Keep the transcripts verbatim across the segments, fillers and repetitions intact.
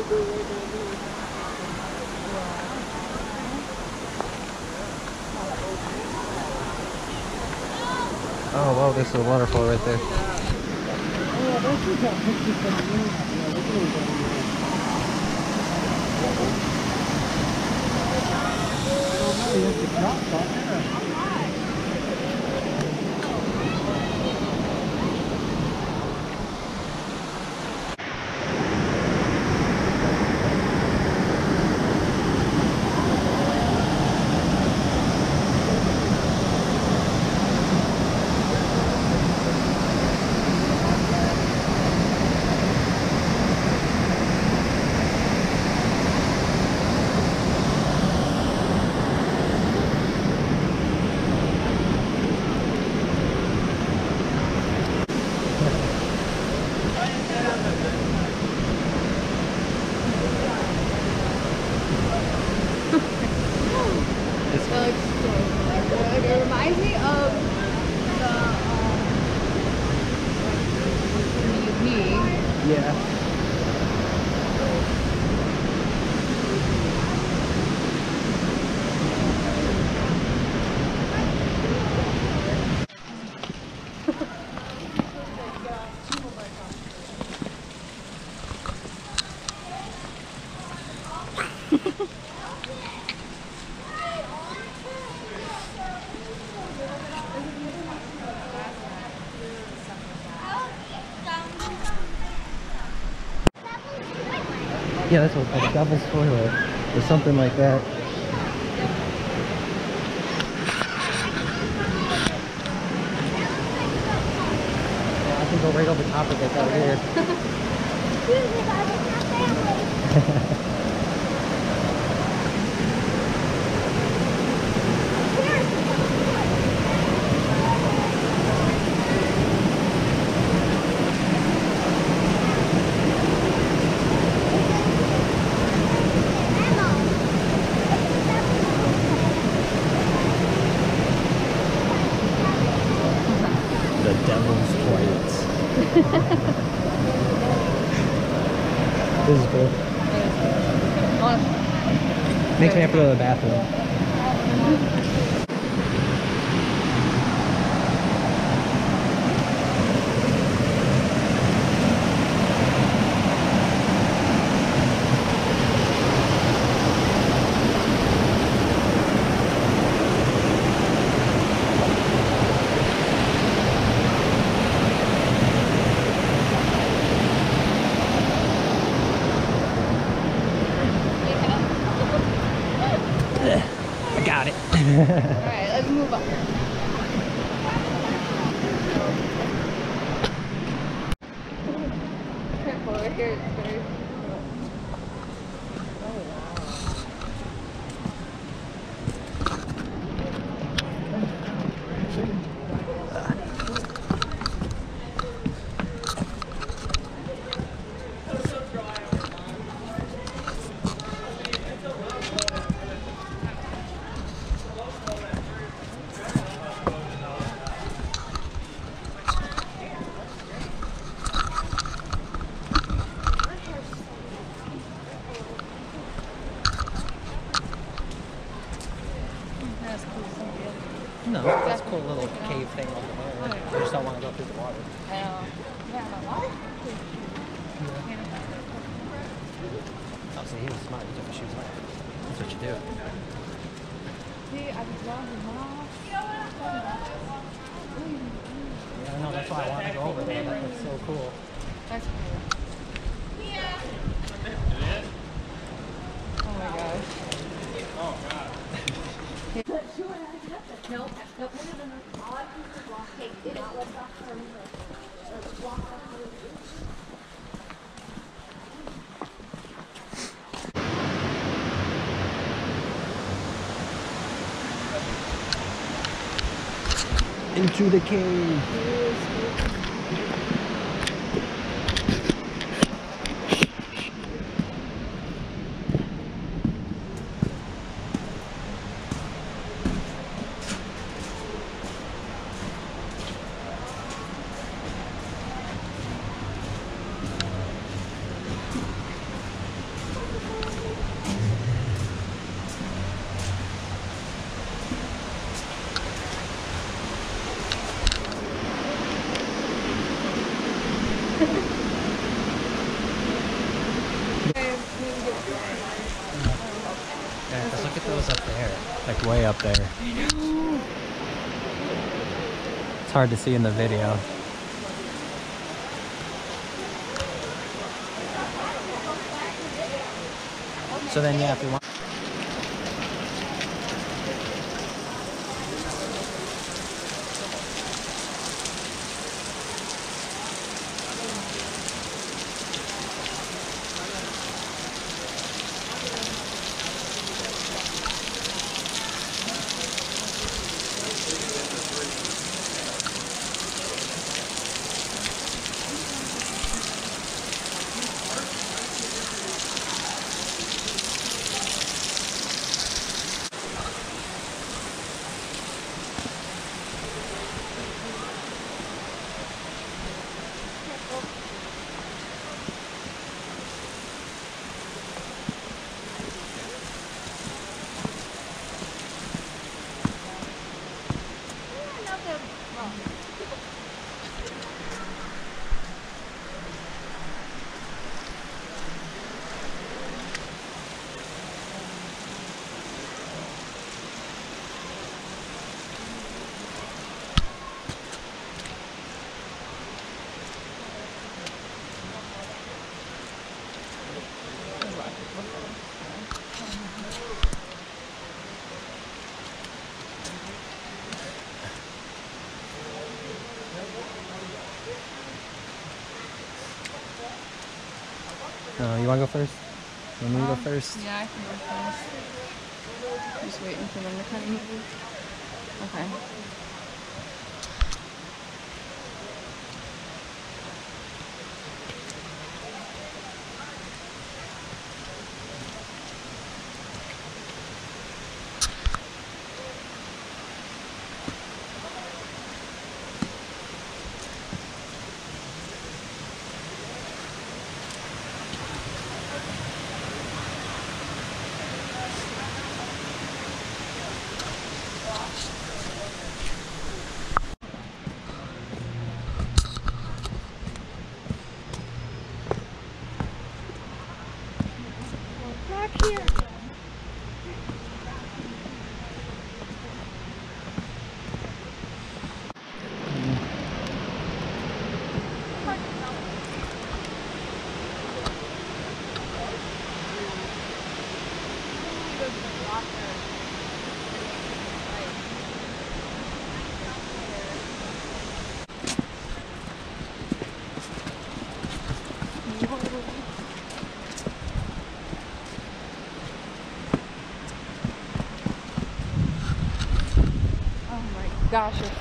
Oh wow, there's a waterfall right there. Oh, that's just that picture from the news. Yeah, we're really going I don't know, you have to drop, don't you? It reminds me of the um, Yeah. Yeah, that's what, like a devil's toilet or something like that. Yeah, I can go right over top of it out here. The devil's toilets. This is cool. Makes me have to go to the bathroom. I got it. Alright, let's move on. Careful, right here it's very... No, that's a cool little cave thing over there. I just don't want to go through the water. I know. Yeah, the water? Oh, see, he was smart. He took his shoes off. That's what you do. See, I was wrong with mom. Yeah, I know. That's why I want to go over there. That looks so cool. That's cool. Oh my gosh. Oh god. Nope, nope, no, no, no. All I can do is walk. Hey, it is what's off for me. Let's walk off for me. Into the cave. Yeah, because look at those up there. Like way up there. It's hard to see in the video. So then, yeah, if you want. Uh, you want to go first? You want me to Um, go first? Yeah, I can go first. Just waiting for them to kind of move. Okay. Back here. Oh my gosh. It's,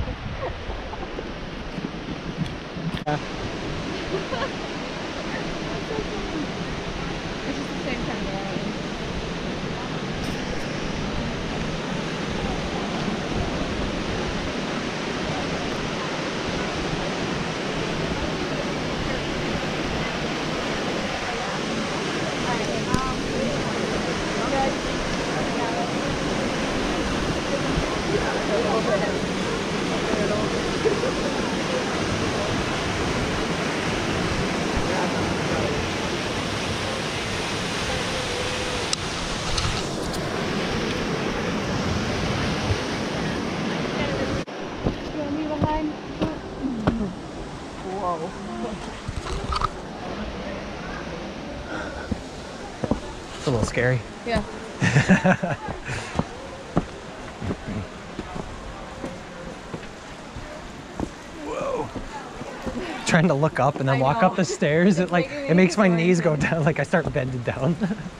Yeah. it's just the same kind of line. Whoa. It's a little scary. Yeah. Whoa. Trying to look up and then I walk know. up the stairs, it It's like making me it makes my disoriented. knees go down, like I start bending down.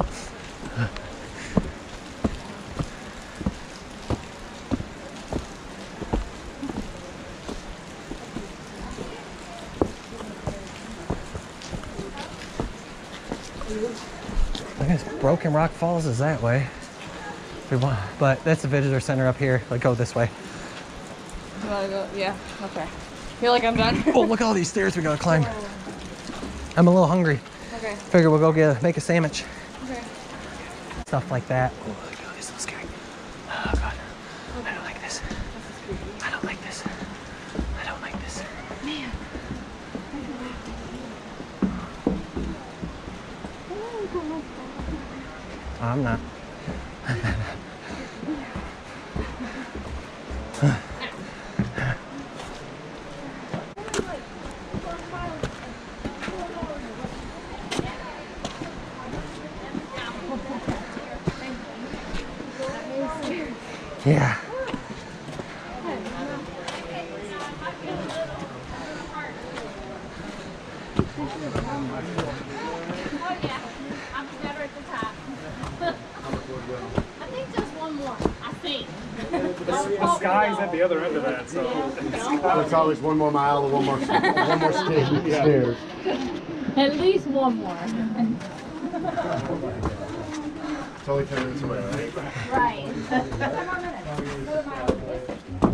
I guess Broken Rock Falls is that way. If we want, but that's the visitor center up here. Like go this way. You wanna go? Yeah. Okay. Feel like I'm done. Oh, look at all these stairs we gotta climb. I'm a little hungry. Okay. Figure we'll go get make a sandwich. Okay. Stuff like that. Oh, look, oh, this is so scary. Oh god. I don't like this. I don't like this. I don't like this. Man. Oh, God. I'm not. Yeah. Oh yeah, I'm better at the top. I think just one more. I think. The sky's at the other end of that, so. There's always one more mile or one more one more sta- stairs. At least one more. It's only ten minutes away, right? Right. Ten more minutes. Go to my office.